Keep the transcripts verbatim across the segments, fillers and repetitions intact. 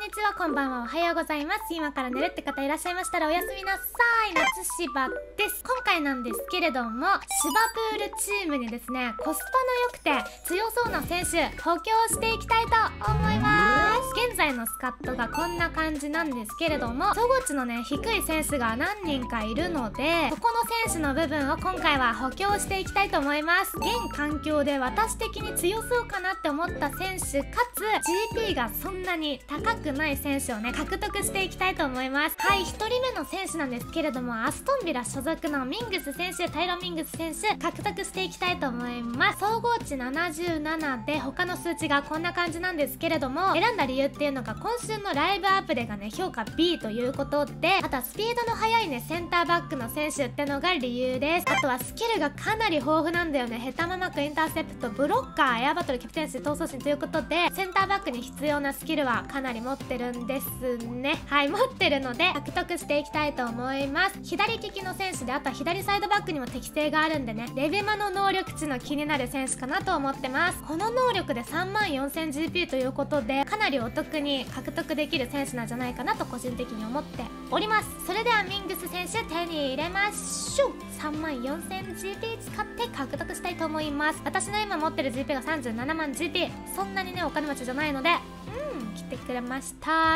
にちは、こんばんは、おはようございます。今から寝るって方いらっしゃいましたらおやすみなさい。夏芝です。今回なんですけれども、芝プールチームにですね、コスパの良くて強そうな選手補強していきたいと思います。現在のスカットがこんな感じなんですけれども、総合値のね低い選手が何人かいるので、ここの選手の部分を今回は補強していきたいと思います。現環境で私的に強そうかなって思った選手かつ ジーピー がそんなに高くない選手をね獲得していきたいと思います。はい、ひとりめの選手なんですけれども、アストンビラ所属のミングス選手、タイロン・ミングス選手獲得していきたいと思います。総合値ななじゅうななで他の数値がこんな感じなんですけれども、選んだ理由っていうのが今週のライブアップデがね評価 ビー ということで、あとはスピードの速いねセンターバックの選手ってのが理由です。あとはスキルがかなり豊富なんだよね。ヘタママク、インターセプト、ブロッカー、エアバトル、キャプテンシー、闘争心ということで、センターバックに必要なスキルはかなり持ってるんですね。はい、持ってるので獲得していきたいと思います。左利きの選手で、あとは左サイドバックにも適性があるんでね、レベマの能力値の気になる選手かなと思ってます。この能力で さんまんよんせんジーピー ということで、かなりお得に獲得できる選手なんじゃないかなと個人的に思っております。それではミングス選手手に入れましょう。さんまんよんせんジーピー 使って獲得したいと思います。私の今持ってる ジーピー がさんじゅうななまんジーピー、 そんなにねお金持ちじゃないので、うん来てくれました。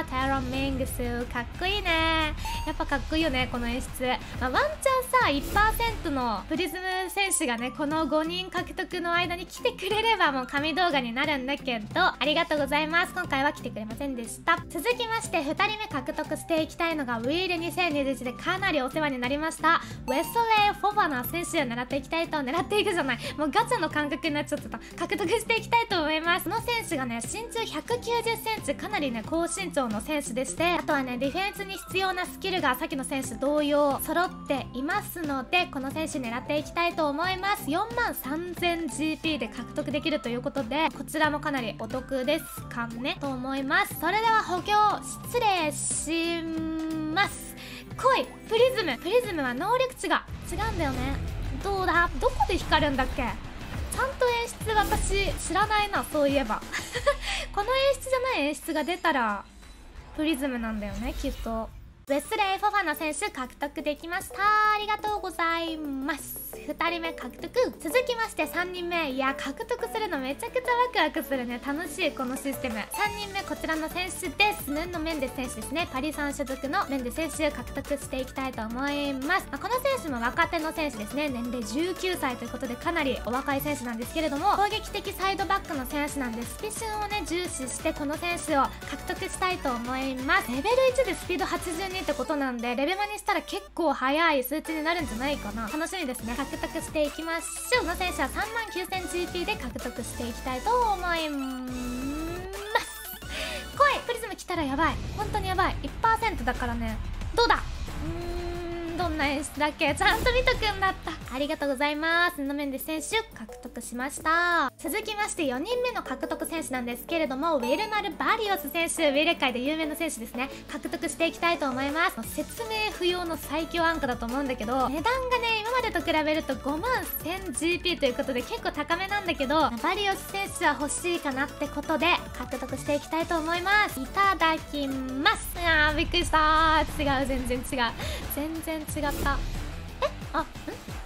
タイロン・ミングスかっこいいね。やっぱかっこいいよねこの演出。まあ、ワンチャンさ いちパーセント のプリズム選手がねこのごにん獲得の間に来てくれればもう神動画になるんだけど、ありがとうございます。今回は来てくれませんでした。続きましてふたりめ獲得していきたいのが、ウィールにせんにじゅういちでかなりお世話になりましたウェストレイ・フォファナ選手を狙っていきたいと狙っていくじゃないもうガチャの感覚になっちゃってた。獲得していきたいと思います。この選手がね身長ひゃくきゅうじゅっセンチ、かなりね高身長の選手でして、あとはねディフェンスに必要なスキルがさっきの選手同様揃っていますので、この選手狙っていきたいと思います。よんまんさんぜんジーピー で獲得できるということで、こちらもかなりお得ですかねと思います。それでは補強失礼します来いプリズム。プリズムは能力値が違うんだよね。どうだ、どこで光るんだっけ。ちゃんと演出私知らないな、そういえばこの演出じゃない演出が出たらプリズムなんだよねきっと。ウェスレイ・フォファナ選手獲得できました。ありがとうございます。ふたりめ獲得。続きましてさんにんめ。いや獲得するのめちゃくちゃワクワクするね。楽しいこのシステム。さんにんめこちらの選手です。ヌンのメンデス選手ですね。パリサン所属のメンデス選手獲得していきたいと思います。まあ、この選手も若手の選手ですね。年齢じゅうきゅうさいということでかなりお若い選手なんですけれども、攻撃的サイドバックの選手なんで、スピシュンをね重視してこの選手を獲得したいと思います。レベルいちでスピードはちじゅうにってことなんで、レベマにしたら結構速い数値になるんじゃないかな。楽しみですね。獲得していきましょう。この選手はさんまんきゅうせんジーピー で獲得していきたいと思います来いプリズム来たらやばい、本当にやばい。 いちパーセント だからね。どうだ、うーんどんな演出だっけ、ちゃんと見とくんだった。ありがとうございます。ヌメンデス選手獲得しました。続きましてよにんめの獲得選手なんですけれども、ウェルマル・バリオス選手、ウェル界で有名な選手ですね。獲得していきたいと思います。説明不要の最強アンカだと思うんだけど、値段がね今までと比べるとごまんせんジーピー ということで結構高めなんだけど、バリオス選手は欲しいかなってことで獲得していきたいと思います。いただきます。あーびっくりしたー。違う、全然違う全然違った。えあん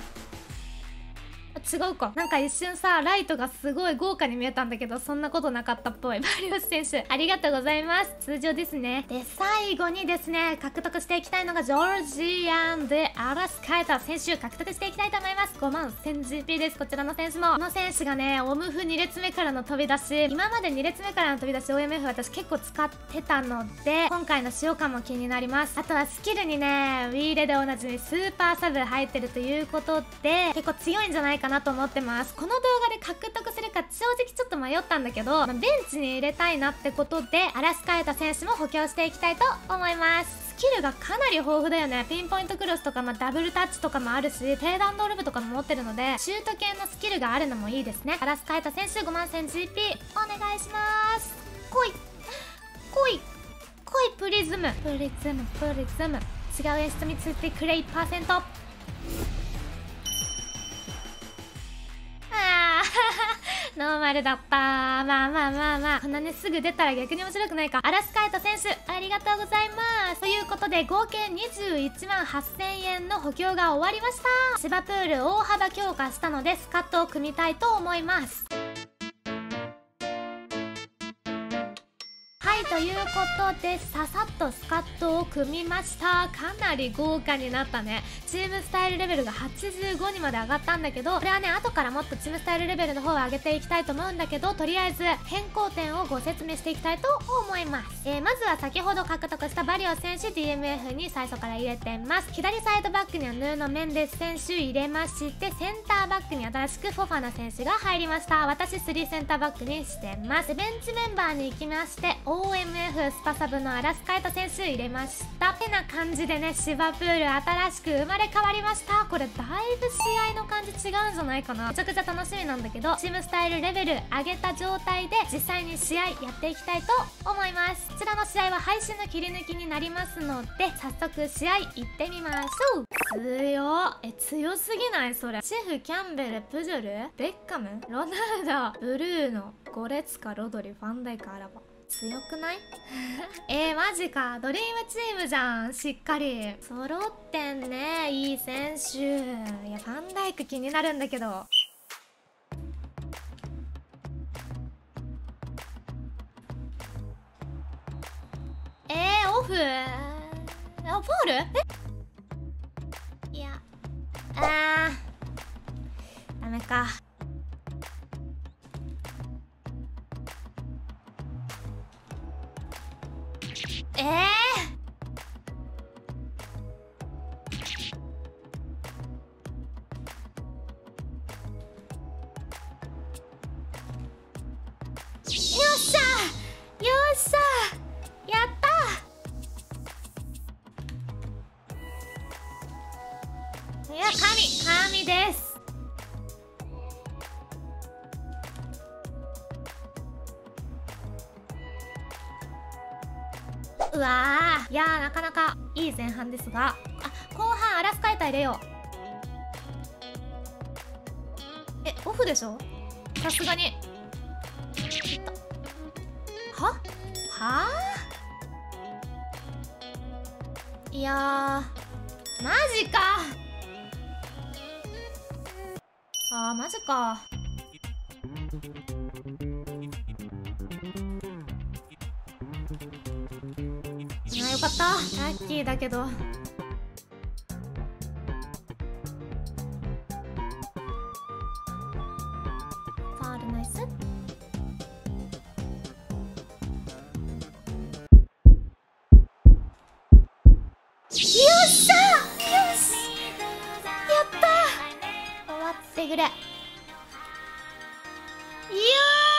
違うか。なんか一瞬さライトがすごい豪華に見えたんだけど、そんなことなかったっぽい。バリオス選手ありがとうございます。通常ですね。で最後にですね獲得していきたいのがジョージアンでアラスカエタ選手獲得していきたいと思います。ごまんせんジーピー です。こちらの選手も、この選手がねオムフに列目からの飛び出し、今までに列目からの飛び出し オーエムエフ 私結構使ってたので、今回の使用感も気になります。あとはスキルにねウィーレでおなじみスーパーサブ入ってるということで結構強いんじゃないかなと思ってます。この動画で獲得するか正直ちょっと迷ったんだけど、まあ、ベンチに入れたいなってことでアラスカエタ選手も補強していきたいと思います。スキルがかなり豊富だよね。ピンポイントクロスとか、まあ、ダブルタッチとかもあるし、低弾道ルブとかも持ってるのでシュート系のスキルがあるのもいいですね。アラスカエタ選手ごまんせんジーピー お願いします。来い来い来いプリズムプリズムプリズム違う演出についてくれ いちパーセント。 あーノーマルだった。まあまあまあまあ、こんなねすぐ出たら逆に面白くないか。嵐海斗選手ありがとうございます。ということで合計にじゅういちまんはっせんえんの補強が終わりました。芝プール大幅強化したのでスカットを組みたいと思います。はい、ということでささっとスカットを組みました。かなり豪華になったね。チームスタイルレベルがはちじゅうごにまで上がったんだけど、これはね後からもっとチームスタイルレベルの方を上げていきたいと思うんだけど、とりあえず変更点をご説明していきたいと思います。えー、まずは先ほど獲得したバリオ選手 ディーエムエフ に最初から入れてます。左サイドバックにはヌーノ・メンデス選手入れまして、センターバックに新しくフォファナ選手が入りました。私スリーセンターバックにしてます。ベンチメンバーに行きまして オーエムエフ スパサブの嵐海斗選手入れました。てな感じでね、芝プール新しく生まれ変わりました。これだいぶ試合の感じ違うんじゃないかな。めちゃくちゃ楽しみなんだけど、チームスタイルレベル上げた状態で実際に試合やっていきたいと思います。こちらの試合は配信の切り抜きになりますので、早速試合行ってみましょう。強っ。え、強すぎないそれ。シェフ、キャンベル、プジョル、ベッカム、ロナウド、ブルーノ、ゴレツカ、ロドリ、ファンダイク、アラバ。強くないえー、マジか。ドリームチームじゃん。しっかり揃ってんね。いい選手。いや、ファンダイク気になるんだけど。えー、オフあ、フォールえいや、あーダメか。えー、よっしゃよっしゃやったー。いや、神神です。うわー、いやーなかなかいい前半ですが、あ、後半嵐海斗入れよう。え、オフでしょさすがに。ははあいやーマジか。あーマジか。あ、よかった。ラッキーだけど。ファールナイス。よっしゃよしやった終わってくれ。いやー